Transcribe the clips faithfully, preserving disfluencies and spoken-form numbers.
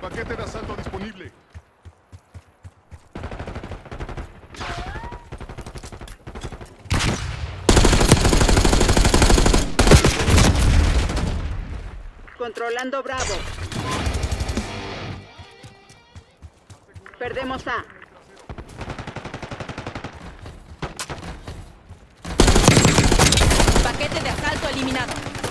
Paquete de asalto disponible. Controlando Bravo. Perdemos A. Paquete de asalto eliminado.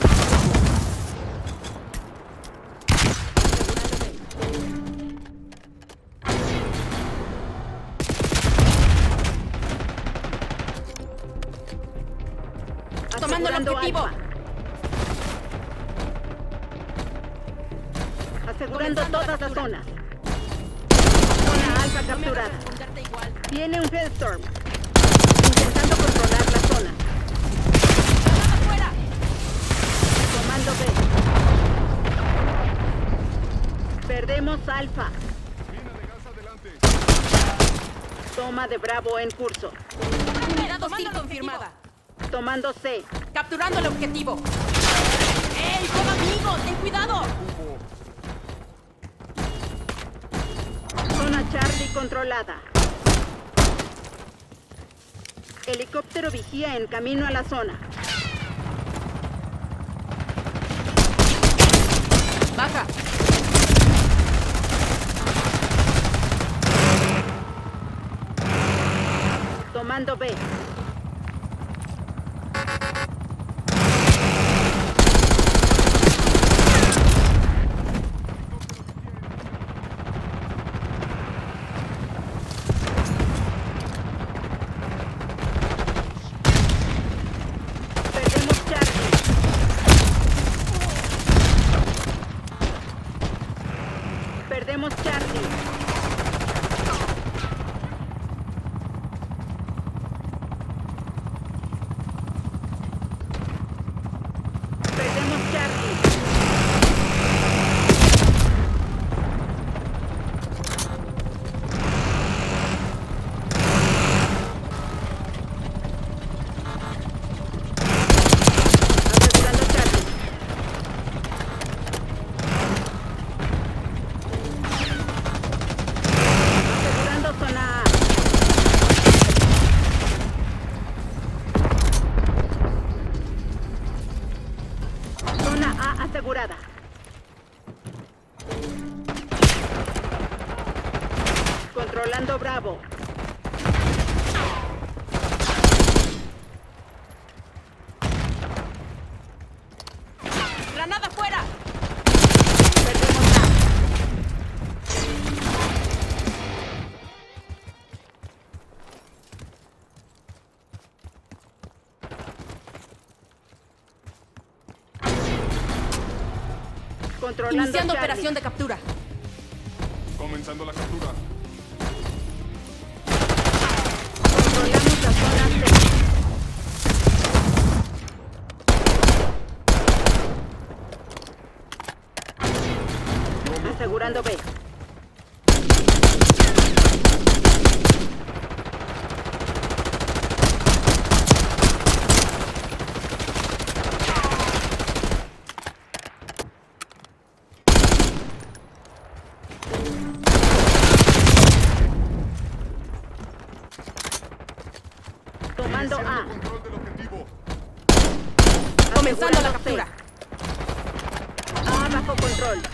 Tomando el Asegurando objetivo. Alfa. Asegurando Comenzando la todas las captura. zonas. Zona Alfa No me hagas capturada. responderte igual. Viene un Hellstorm. Intentando controlar la zona. ¡Granada afuera! Comando B. Perdemos Alfa. Mina de gas adelante. Toma de Bravo en curso. Unidad hostil confirmada. Tomando C. Capturando el objetivo. ¡Ey, juega amigo! ¡Ten cuidado! Zona Charlie controlada. Helicóptero vigía en camino a la zona. Baja. Tomando B. Perdemos Charlie. Perdemos Charlie. Perdemos Charlie. Asegurando Charlie. Asegurando zona A. Zona A asegurada. Controlando Bravo. ¡Granada afuera! Perdemos A. Controlando Iniciando Charlie. operación de captura. Comenzando la captura. Controlamos la zona C. Asegurando B. Tomando Iniciando A. control del objetivo. Comenzando la Asegurando C. captura. A bajo control.